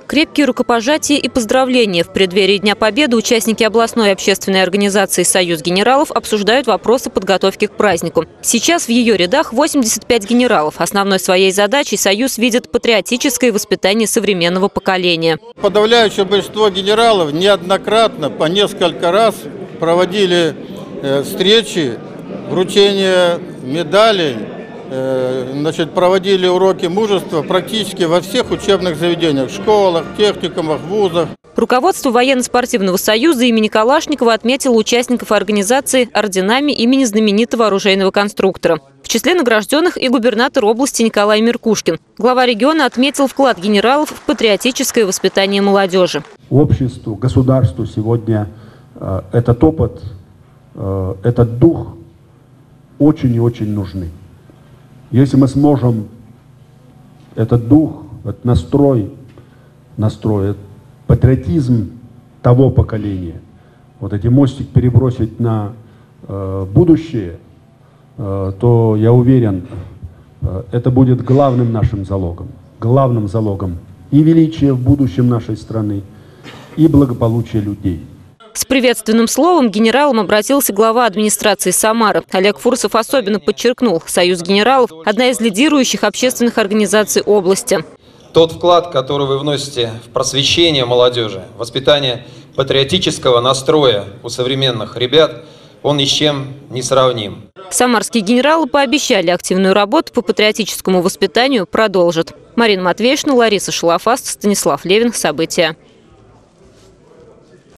Крепкие рукопожатия и поздравления. В преддверии Дня Победы участники областной общественной организации «Союз генералов» обсуждают вопросы подготовки к празднику. Сейчас в ее рядах 85 генералов. Основной своей задачей Союз видит патриотическое воспитание современного поколения. Подавляющее большинство генералов неоднократно, по несколько раз проводили встречи, вручение медалей, проводили уроки мужества практически во всех учебных заведениях, школах, техникумах, вузах. Руководство военно-спортивного союза имени Калашникова отметило участников организации орденами имени знаменитого оружейного конструктора. В числе награжденных и губернатор области Николай Меркушкин. Глава региона отметил вклад генералов в патриотическое воспитание молодежи. Обществу, государству сегодня этот опыт, этот дух очень и очень нужны. Если мы сможем этот дух, этот настрой, патриотизм того поколения, вот эти мостик перебросить на будущее, то я уверен, это будет главным нашим залогом и величия в будущем нашей страны, и благополучия людей. С приветственным словом к генералам обратился глава администрации Самары. Олег Фурсов особенно подчеркнул, Союз генералов – одна из лидирующих общественных организаций области. Тот вклад, который вы вносите в просвещение молодежи, воспитание патриотического настроя у современных ребят, он ни с чем не сравним. Самарские генералы пообещали активную работу по патриотическому воспитанию продолжат. Марина Матвеевна, Лариса Шалафаст, Станислав Левин. События.